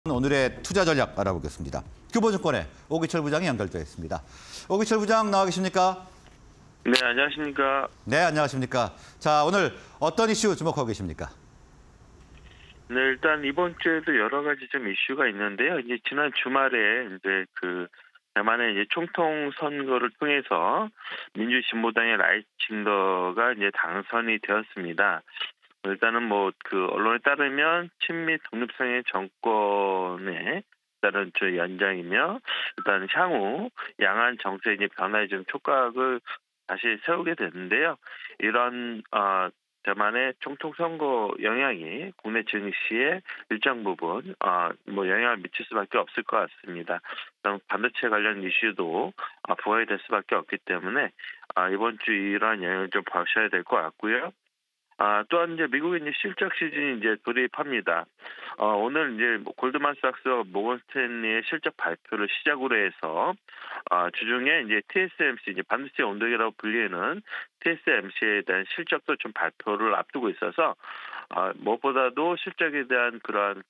오늘의 투자 전략 알아보겠습니다. 규보증권의 오기철 부장이 연결되어 있습니다. 오기철 부장 나와 계십니까? 네, 안녕하십니까. 네, 안녕하십니까. 자, 오늘 어떤 이슈 주목하고 계십니까? 네, 일단 이번 주에도 여러 가지 좀 이슈가 있는데요. 이제 지난 주말에 이제 대만의 이제 총통 선거를 통해서 민주진보당의 라이칭더가 이제 당선이 되었습니다. 일단은 언론에 따르면 친미 독립성의 정권의 일단은 연장이며 일단 향후 양안 정세 이제 변화에 좀 촉각을 다시 세우게 됐는데요. 이런 대만의 총통 선거 영향이 국내 증시에 일정 부분 영향을 미칠 수밖에 없을 것 같습니다. 반도체 관련 이슈도 부각이 될 수밖에 없기 때문에 이번 주 이러한 영향을 좀 보셔야 될 것 같고요. 또한 이제 미국의 이제 실적 시즌이 이제 돌입합니다. 오늘 이제 골드만삭스와 모건스탠리의 실적 발표를 시작으로 해서 주중에 이제 TSMC 이제 반도체 온도계라고 불리는 TSMC에 대한 실적도 좀 발표를 앞두고 있어서 무엇보다도 실적에 대한 그러한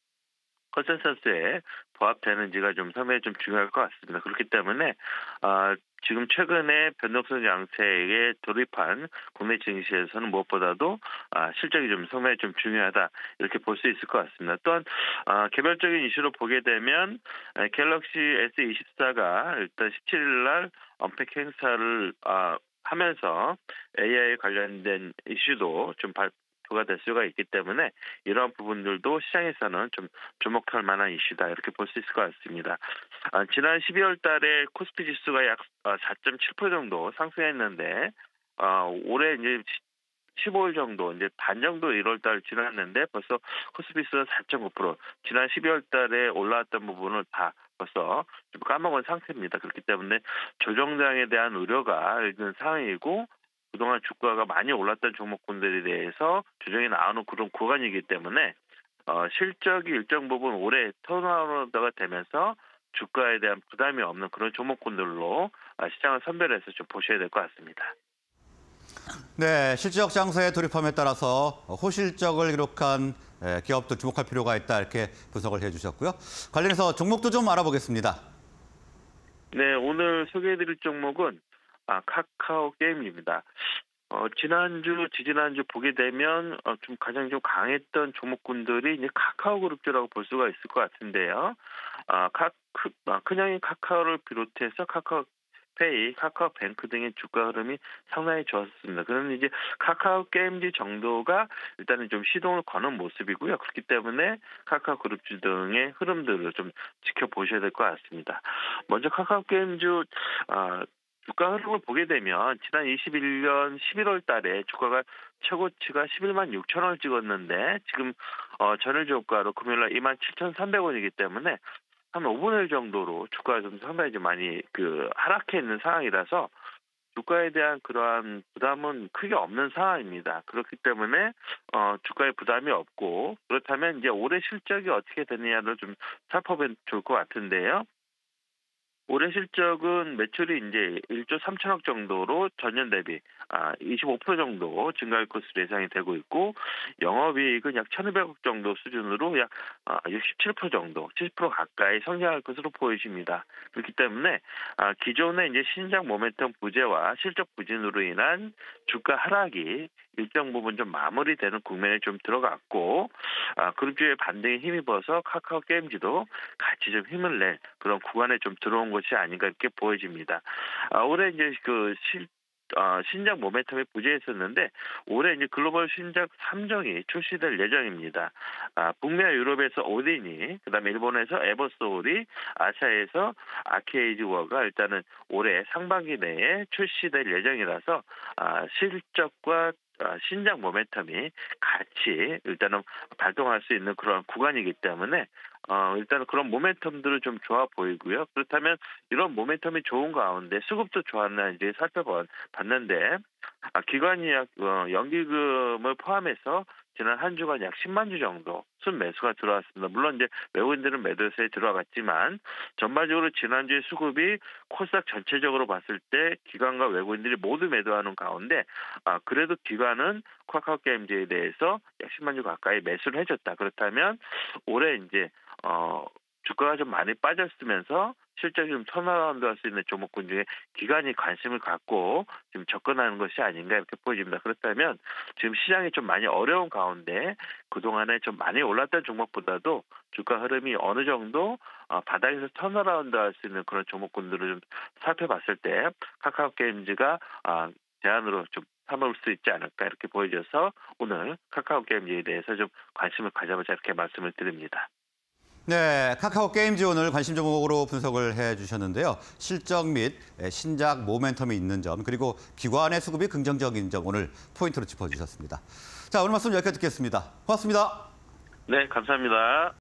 컨센서스에 부합되는지가 좀 상당히 좀 중요할 것 같습니다. 그렇기 때문에 지금 최근에 변동성 양세에 돌입한 국내 증시에서는 무엇보다도 실적이 좀 상당히 좀 중요하다 이렇게 볼 수 있을 것 같습니다. 또한 개별적인 이슈로 보게 되면 갤럭시 S24가 일단 17일 날 언팩 행사를 하면서 AI 관련된 이슈도 좀 발표가 될 수가 있기 때문에 이러한 부분들도 시장에서는 좀 주목할 만한 이슈다 이렇게 볼 수 있을 것 같습니다. 지난 12월 달에 코스피 지수가 약 4.7% 정도 상승했는데 올해 이제 15일 정도 이제 반 정도 1월 달 지났는데 벌써 코스피 지수가 4.9% 지난 12월 달에 올라왔던 부분을 다 벌써 좀 까먹은 상태입니다. 그렇기 때문에 조정장에 대한 우려가 있는 상황이고 그동안 주가가 많이 올랐던 종목군들에 대해서 조정이 나오는 그런 구간이기 때문에 실적이 일정 부분 올해 턴어라운드가 되면서 주가에 대한 부담이 없는 그런 종목군들로 시장을 선별해서 좀 보셔야 될 것 같습니다. 네, 실적 장세에 돌입함에 따라서 호실적을 기록한 기업도 주목할 필요가 있다 이렇게 분석을 해주셨고요. 관련해서 종목도 좀 알아보겠습니다. 네, 오늘 소개해드릴 종목은 카카오 게임입니다. 지난주, 지지난주 보게 되면 좀 가장 좀 강했던 종목군들이 이제 카카오 그룹주라고 볼 수가 있을 것 같은데요. 큰형인 카카오를 비롯해서 카카오페이, 카카오뱅크 등의 주가 흐름이 상당히 좋았습니다. 그러면 이제 카카오 게임즈 정도가 일단은 좀 시동을 거는 모습이고요. 그렇기 때문에 카카오 그룹주 등의 흐름들을 좀 지켜보셔야 될 것 같습니다. 먼저 카카오 게임즈 주가 흐름을 보게 되면 지난 21년 11월 달에 주가가 최고치가 11만 6천 원을 찍었는데 지금 전일 저가로 금요일 날 27,300원이기 때문에 한 5분의 1 정도로 주가가 좀 상당히 좀 많이 하락해 있는 상황이라서 주가에 대한 그러한 부담은 크게 없는 상황입니다. 그렇기 때문에 주가에 부담이 없고 그렇다면 이제 올해 실적이 어떻게 되느냐를 좀 살펴보면 좋을 것 같은데요. 올해 실적은 매출이 이제 1조 3천억 정도로 전년 대비 25% 정도 증가할 것으로 예상이 되고 있고 영업이익은 약 1,200억 정도 수준으로 약 67% 정도, 70% 가까이 성장할 것으로 보여집니다. 그렇기 때문에 기존의 이제 신작 모멘텀 부재와 실적 부진으로 인한 주가 하락이 일정 부분 좀 마무리되는 국면에 좀 들어갔고 그룹주의 반등에 힘입어서 카카오 게임즈도 같이 좀 힘을 낼 그런 구간에 좀 들어온 것이 아닌가 이렇게 보여집니다. 올해 이제 신작 모멘텀이 부재했었는데 올해 이제 글로벌 신작 3종이 출시될 예정입니다. 북미와 유럽에서 오디니, 그다음에 일본에서 에버소울이, 아시아에서 아케이즈워가 일단은 올해 상반기 내에 출시될 예정이라서 실적과 신작 모멘텀이 같이 일단은 발동할 수 있는 그런 구간이기 때문에 일단은 그런 모멘텀들은 좀 좋아 보이고요. 그렇다면 이런 모멘텀이 좋은 가운데 수급도 좋았나 이제 살펴봤는데 기관이 약 연기금을 포함해서 지난 한 주간 약 10만 주 정도 순매수가 들어왔습니다. 물론 이제 외국인들은 매도세에 들어갔지만 전반적으로 지난주에 수급이 코스닥 전체적으로 봤을 때 기관과 외국인들이 모두 매도하는 가운데 그래도 기관은 카카오 게임즈에 대해서 약 10만 주 가까이 매수를 해줬다. 그렇다면 올해 이제 주가가 좀 많이 빠졌으면서 실적이 좀 턴어라운드 할 수 있는 종목군 중에 기관이 관심을 갖고 지금 접근하는 것이 아닌가 이렇게 보여집니다. 그렇다면 지금 시장이 좀 많이 어려운 가운데 그동안에 좀 많이 올랐던 종목보다도 주가 흐름이 어느 정도 바닥에서 턴어라운드 할 수 있는 그런 종목군들을 좀 살펴봤을 때 카카오게임즈가 대안으로 좀 삼을 수 있지 않을까 이렇게 보여져서 오늘 카카오게임즈에 대해서 좀 관심을 가져보자 이렇게 말씀을 드립니다. 네, 카카오 게임즈 오늘 관심 종목으로 분석을 해주셨는데요. 실적 및 신작 모멘텀이 있는 점, 그리고 기관의 수급이 긍정적인 점 오늘 포인트로 짚어주셨습니다. 자, 오늘 말씀 여기까지 듣겠습니다. 고맙습니다. 네, 감사합니다.